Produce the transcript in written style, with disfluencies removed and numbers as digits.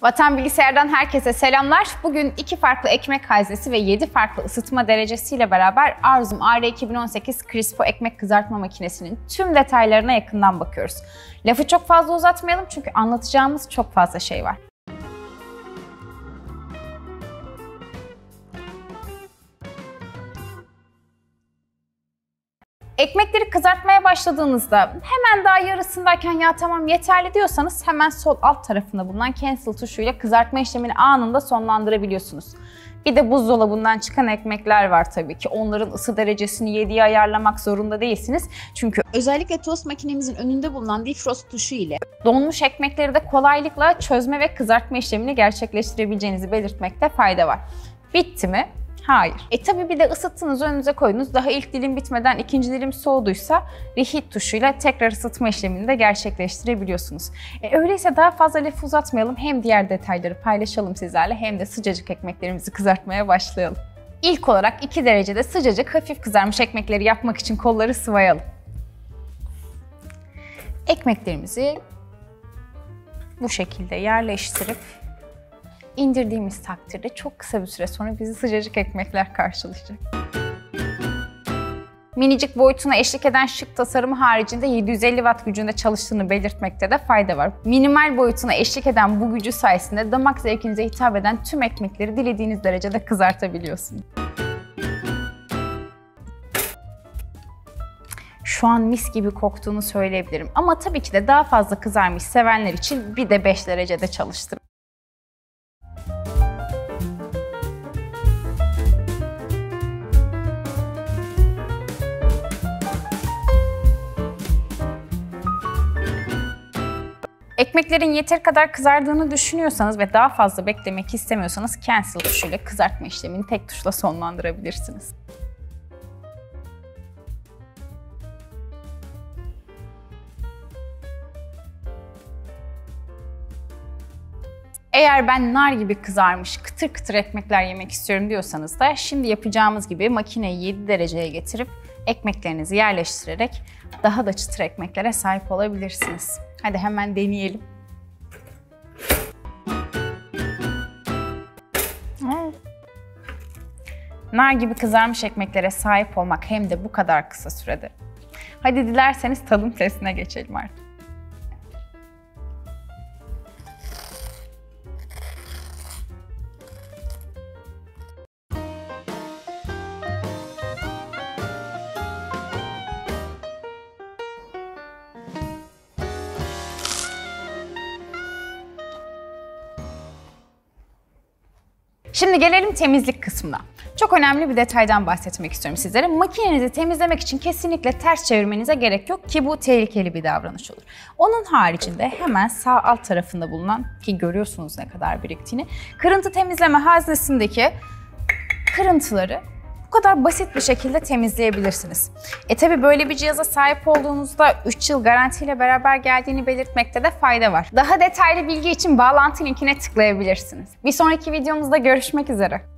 Vatan Bilgisayar'dan herkese selamlar. Bugün 2 farklı ekmek haznesi ve 7 farklı ısıtma derecesiyle beraber Arzum AR2018 Crispo ekmek kızartma makinesinin tüm detaylarına yakından bakıyoruz. Lafı çok fazla uzatmayalım çünkü anlatacağımız çok fazla şey var. Ekmekleri kızartmaya başladığınızda hemen daha yarısındayken ya tamam yeterli diyorsanız hemen sol alt tarafında bulunan cancel tuşuyla kızartma işlemini anında sonlandırabiliyorsunuz. Bir de buzdolabından çıkan ekmekler var tabii ki. Onların ısı derecesini 7'ye ayarlamak zorunda değilsiniz. Çünkü özellikle tost makinemizin önünde bulunan defrost tuşu ile donmuş ekmekleri de kolaylıkla çözme ve kızartma işlemini gerçekleştirebileceğinizi belirtmekte fayda var. Bitti mi? Hayır. Tabii bir de ısıttınız, önünüze koydunuz. Daha ilk dilim bitmeden ikinci dilim soğuduysa reheat tuşuyla tekrar ısıtma işlemini de gerçekleştirebiliyorsunuz. Öyleyse daha fazla lafı uzatmayalım. Hem diğer detayları paylaşalım sizlerle hem de sıcacık ekmeklerimizi kızartmaya başlayalım. İlk olarak 2 derecede sıcacık hafif kızarmış ekmekleri yapmak için kolları sıvayalım. Ekmeklerimizi bu şekilde yerleştirip İndirdiğimiz takdirde çok kısa bir süre sonra bizi sıcacık ekmekler karşılayacak. Minicik boyutuna eşlik eden şık tasarımı haricinde 750 Watt gücünde çalıştığını belirtmekte de fayda var. Minimal boyutuna eşlik eden bu gücü sayesinde damak zevkinize hitap eden tüm ekmekleri dilediğiniz derecede kızartabiliyorsunuz. Şu an mis gibi koktuğunu söyleyebilirim ama tabii ki de daha fazla kızarmış sevenler için bir de 5 derecede çalıştırın. Ekmeklerin yeteri kadar kızardığını düşünüyorsanız ve daha fazla beklemek istemiyorsanız cancel tuşuyla kızartma işlemini tek tuşla sonlandırabilirsiniz. Eğer ben nar gibi kızarmış kıtır kıtır ekmekler yemek istiyorum diyorsanız da şimdi yapacağımız gibi makineyi 7 dereceye getirip ekmeklerinizi yerleştirerek daha da çıtır ekmeklere sahip olabilirsiniz. Hadi hemen deneyelim. Nar gibi kızarmış ekmeklere sahip olmak hem de bu kadar kısa sürede. Hadi dilerseniz tadım testine geçelim artık. Şimdi gelelim temizlik kısmına. Çok önemli bir detaydan bahsetmek istiyorum sizlere. Makinenizi temizlemek için kesinlikle ters çevirmenize gerek yok ki bu tehlikeli bir davranış olur. Onun haricinde hemen sağ alt tarafında bulunan, ki görüyorsunuz ne kadar biriktiğini, kırıntı temizleme haznesindeki kırıntıları bu kadar basit bir şekilde temizleyebilirsiniz. Tabi böyle bir cihaza sahip olduğunuzda 3 yıl garantiyle beraber geldiğini belirtmekte de fayda var. Daha detaylı bilgi için bağlantı linkine tıklayabilirsiniz. Bir sonraki videomuzda görüşmek üzere.